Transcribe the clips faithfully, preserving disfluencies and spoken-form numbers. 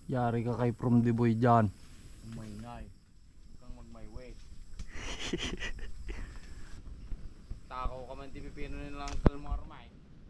Yari ka kay from the boy dyan. Umay ngay. Huwag kang magmayway. Takaw ka man, tipipino nilang kalmar may.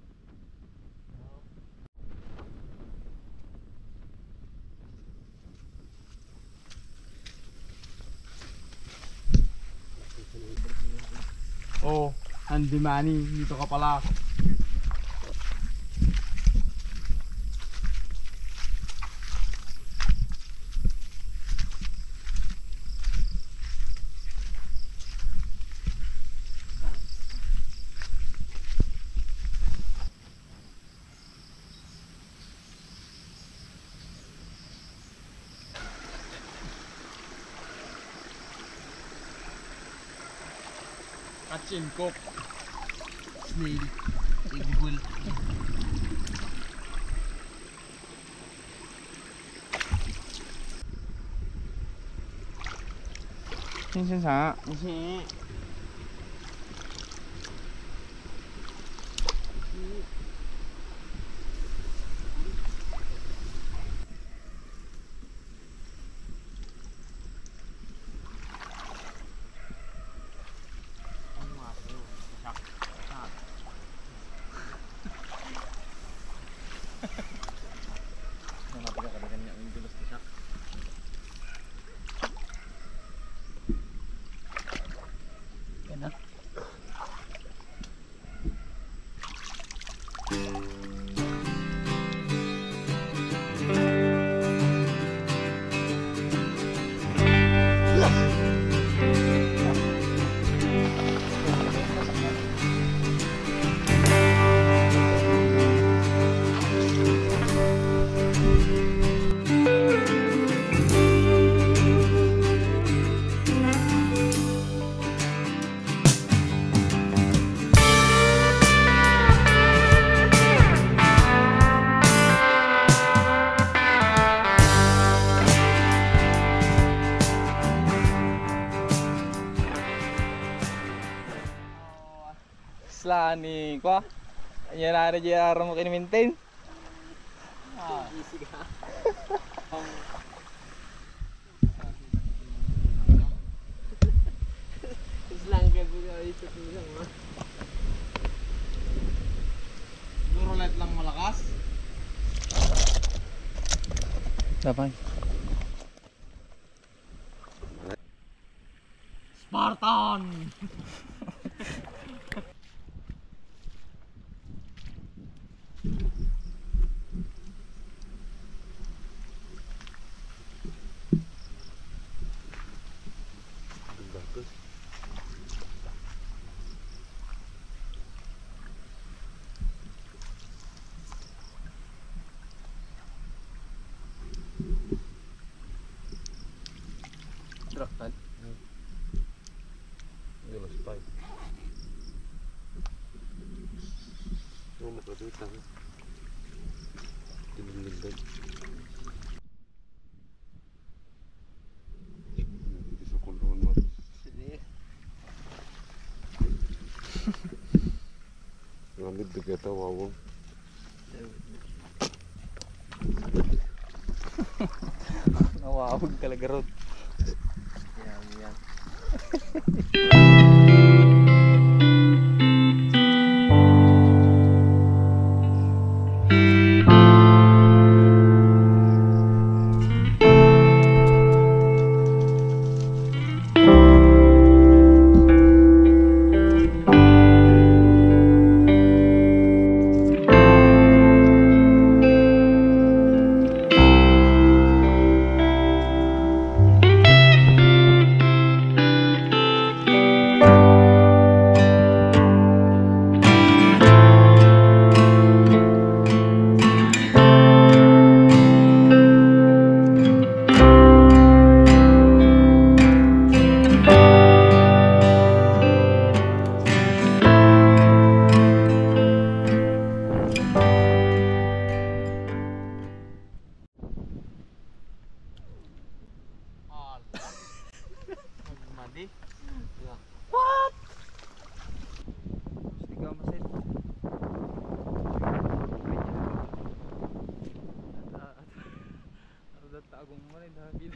Oh, Handy Manny, dito ka pala. Kachin cook. Snail. Igul. Xin xả. Xin. Ni kwa yan na rin yung araw mo kini-maintain. Ah, easy ka. Islang ka buka ito lang ha. Siguro light lang malakas. Dapat Spartan. Draktan. Ini mas pai. Rumah kedua tangan. Dinding-dinding. Di sekolah mas. Sini. Ngambil dikata wawong. Nawawag talaga rod. Yan, yan. Ay, nakakita.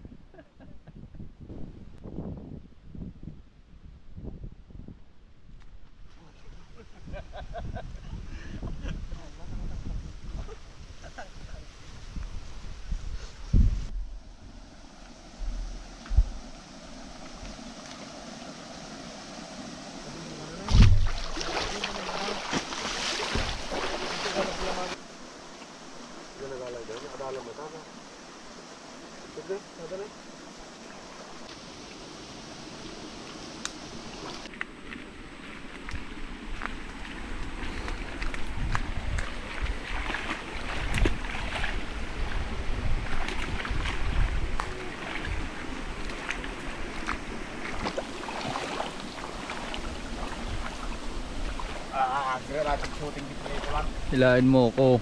Ah, kira natin shooting dito nito lang. Hilain mo ko.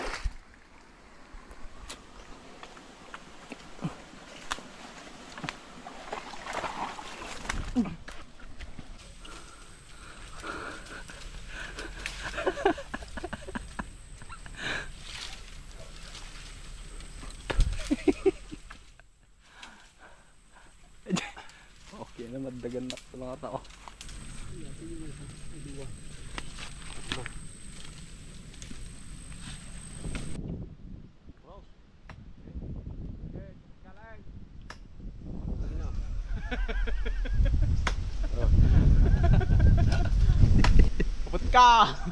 Okay na, madagan na sa mga tao. Kapot ka!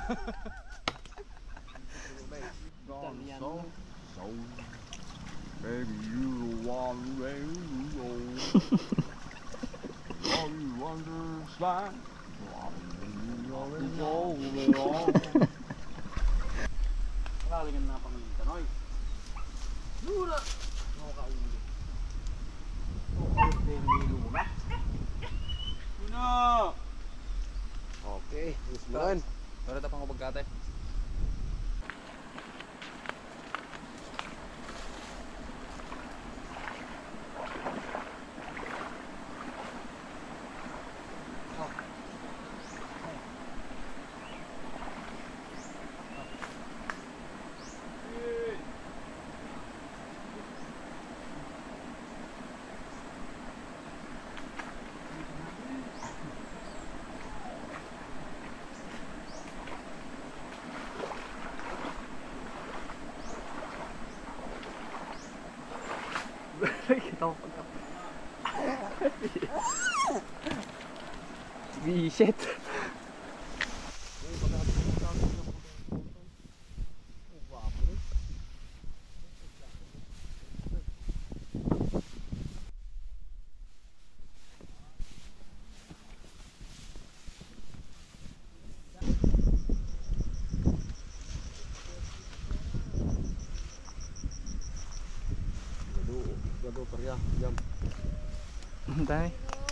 So, so, baby, you the one way you go. All you understand. Nakalingan na pang tanoy. Lura! Mga kauli. Okay, lura. Luna! Okay, this man. Para tapang ko pagkate. Kita ko pagka. Bisit. Gado karya, jam. Dami.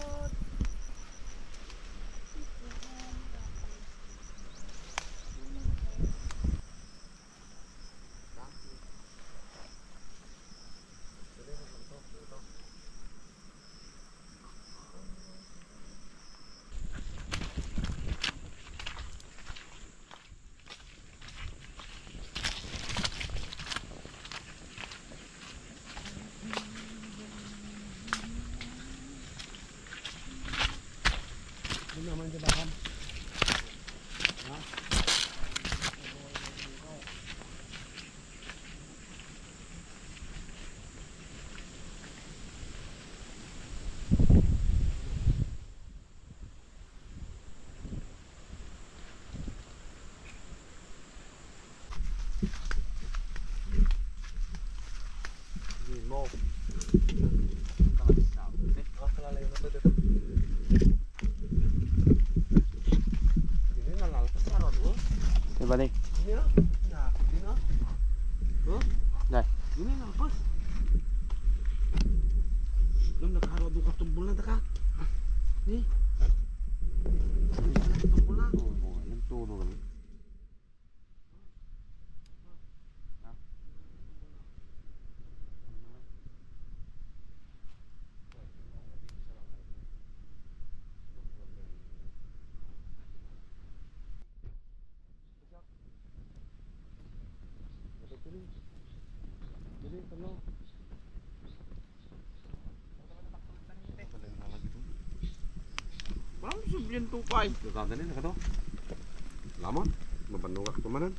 Naman di bakam. Ha? Hindi mo. Kakalalayo na to dito. Balik. Ini na. Nah, ini na. Huh? Dai. Ini na pas. Nung nagharado ka tumbol na taka. Ni. Tumbol na. Oo, yung tulo kami. Dali, dali, talo. yung tupay. Tatadali na ka to. Lamon, mabanungak tumanan.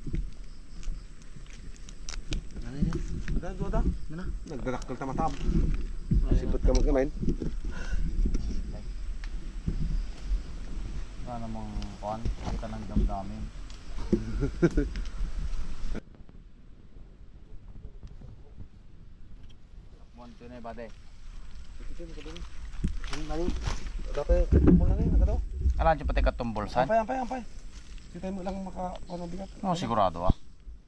Ano yan? Ada, ada. Mana? Nagdadakkel ta matab. Sibot ka magkamain. Sana mong kuhan, kita ng damdamin. Monto na ba de? Dapat tumbol na rin, nagadaw. Alam siya pati katumbol san? Ampay, ampay, ampay. Kita mo lang makakuha ng bigat. No, sigurado ah.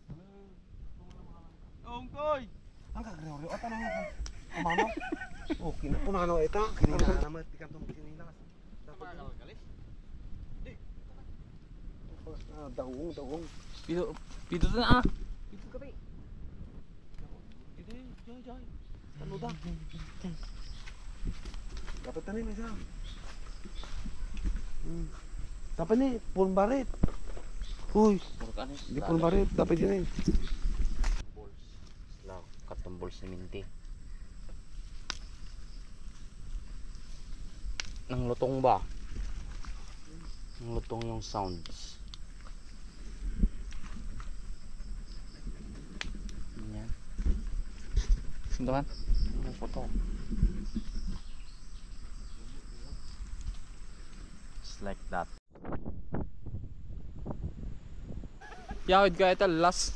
Ongkoy! Ang kagrew-rew. At ano nga? Kumama? Oh, kinapumano ito. Kinina naman. Tikan itong kinina. Dapat galis? Di. Daung, daung. Pito, pito na ah. Pito ka ba? Hindi, jay, jay. Ano da? Dapat tanin isa. Hmm. Dapat ni, pun barit. Uy, di pun barit. Dapat yun eh. Katumbol siminti. Nang lutong ba? Nang lutong yung sounds. Yan. Sino man? Ano po to? Just like that. Yawid ka ito last.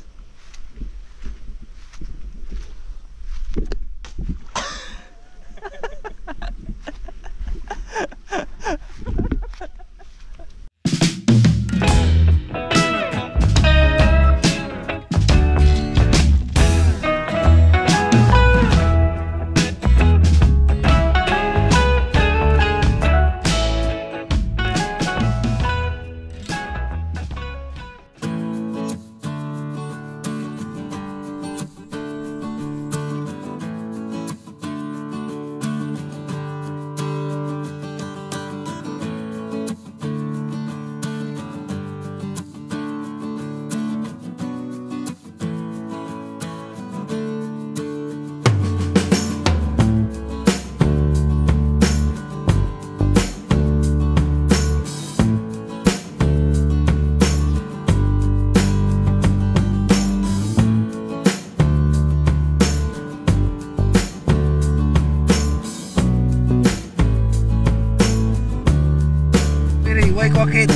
Bakit?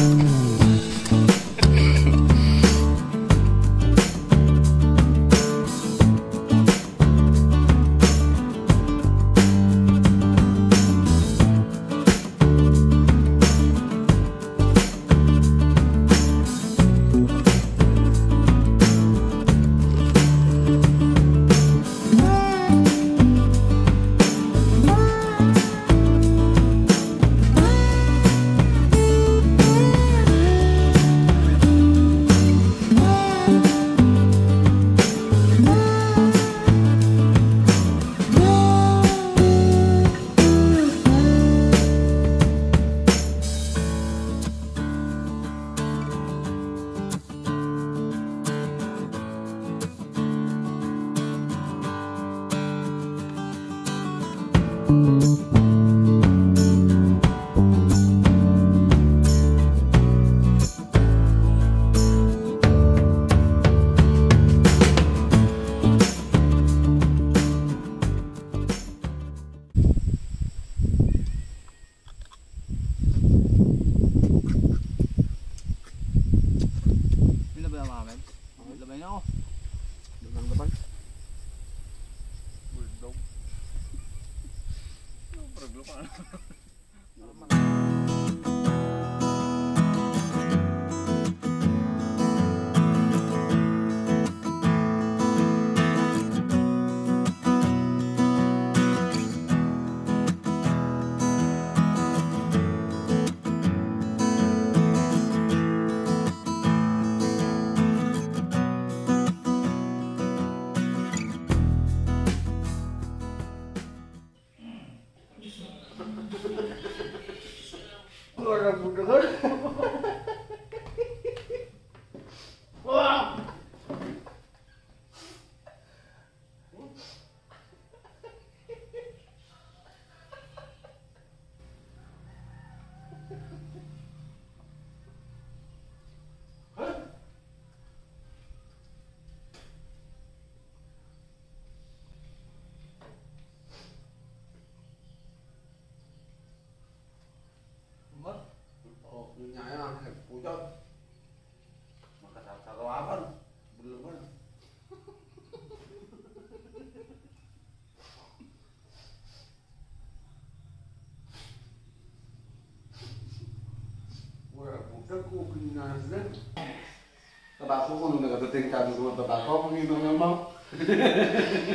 Naras na. Tabako ko nung nagadating kami ko tabako, Panginoon nga mo.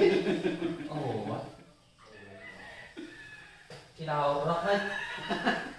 Oo ba? Kinakaurok na.